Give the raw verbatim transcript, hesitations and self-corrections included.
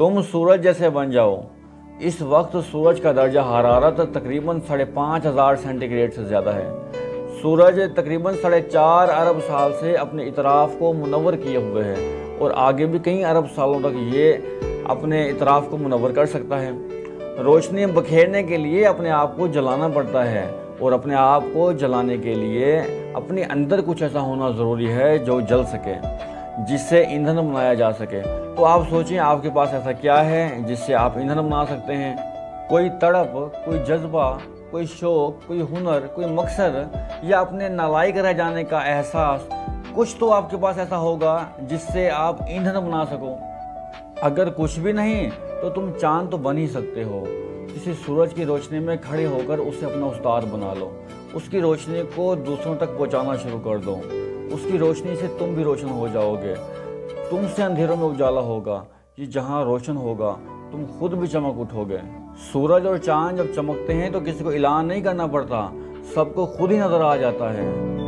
तुम सूरज जैसे बन जाओ। इस वक्त सूरज का दर्जा हरारत तकरीबन साढ़े पाँच हज़ार सेंटीग्रेड से ज़्यादा है। सूरज तकरीबन साढ़े चार अरब साल से अपने इतराफ़ को मुनव्वर किए हुए है और आगे भी कई अरब सालों तक ये अपने इतराफ़ को मुनव्वर कर सकता है। रोशनी बखेरने के लिए अपने आप को जलाना पड़ता है और अपने आप को जलाने के लिए अपने अंदर कुछ ऐसा होना ज़रूरी है जो जल सके, जिससे ईंधन बनाया जा सके। तो आप सोचें आपके पास ऐसा क्या है जिससे आप ईंधन बना सकते हैं। कोई तड़प, कोई जज्बा, कोई शौक, कोई हुनर, कोई मकसद या अपने नालायक रह जाने का एहसास, कुछ तो आपके पास ऐसा होगा जिससे आप ईंधन बना सको। अगर कुछ भी नहीं तो तुम चांद तो बन ही सकते हो। किसी सूरज की रोशनी में खड़े होकर उसे अपना उस्ताद बना लो। उसकी रोशनी को दूसरों तक पहुंचाना शुरू कर दो। उसकी रोशनी से तुम भी रोशन हो जाओगे। तुमसे अंधेरों में उजाला होगा कि जहाँ रोशन होगा तुम खुद भी चमक उठोगे। सूरज और चांद जब चमकते हैं तो किसी को ऐलान नहीं करना पड़ता, सबको खुद ही नजर आ जाता है।